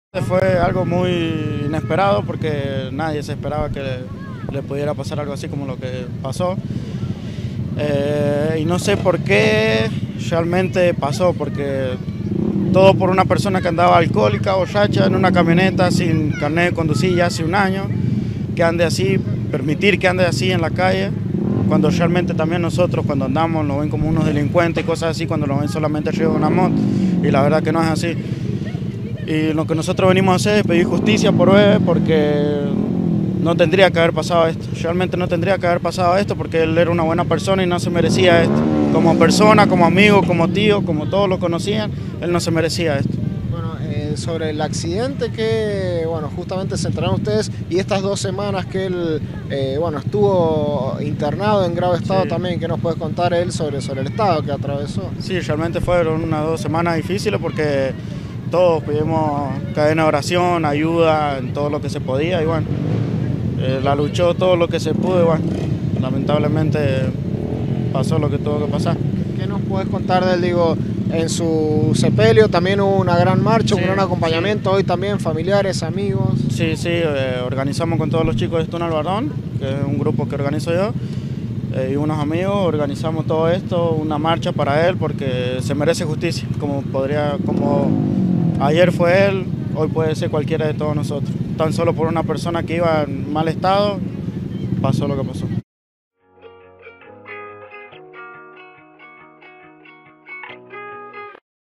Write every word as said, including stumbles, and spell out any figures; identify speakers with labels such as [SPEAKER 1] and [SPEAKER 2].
[SPEAKER 1] Fue algo muy inesperado porque nadie se esperaba que le, le pudiera pasar algo así como lo que pasó. Eh, y no sé por qué realmente pasó, porque todo por una persona que andaba alcohólica, borracha, en una camioneta sin carnet de conducir ya hace un año, que ande así, permitir que ande así en la calle, cuando realmente también nosotros cuando andamos nos ven como unos delincuentes y cosas así, cuando nos ven solamente arriba de una moto, y la verdad que no es así. Y lo que nosotros venimos a hacer es pedir justicia por Bebe, porque no tendría que haber pasado esto. Realmente no tendría que haber pasado esto porque él era una buena persona y no se merecía esto. Como persona, como amigo, como tío, como todos lo conocían, él no se merecía esto.
[SPEAKER 2] Bueno, eh, sobre el accidente que, bueno, justamente se enteraron ustedes y estas dos semanas que él, eh, bueno, estuvo internado en grave estado,
[SPEAKER 1] Sí.
[SPEAKER 2] también, ¿qué nos puedes contar él sobre, sobre el estado que atravesó?
[SPEAKER 1] Sí, realmente fueron unas dos semanas difíciles porque todos pedimos cadena de oración, ayuda en todo lo que se podía y bueno, eh, la luchó todo lo que se pudo y bueno, lamentablemente pasó lo que tuvo que pasar.
[SPEAKER 2] ¿Qué nos puedes contar de él? Digo, en su sepelio también hubo una gran marcha,
[SPEAKER 1] Sí,
[SPEAKER 2] un gran acompañamiento,
[SPEAKER 1] sí.
[SPEAKER 2] Hoy también familiares, amigos.
[SPEAKER 1] Sí, sí, eh, organizamos con todos los chicos de Tunal Bardón, que es un grupo que organizo yo, eh, y unos amigos, organizamos todo esto, una marcha para él, porque se merece justicia, como podría, como ayer fue él, hoy puede ser cualquiera de todos nosotros. Tan solo por una persona que iba en mal estado, pasó lo que pasó.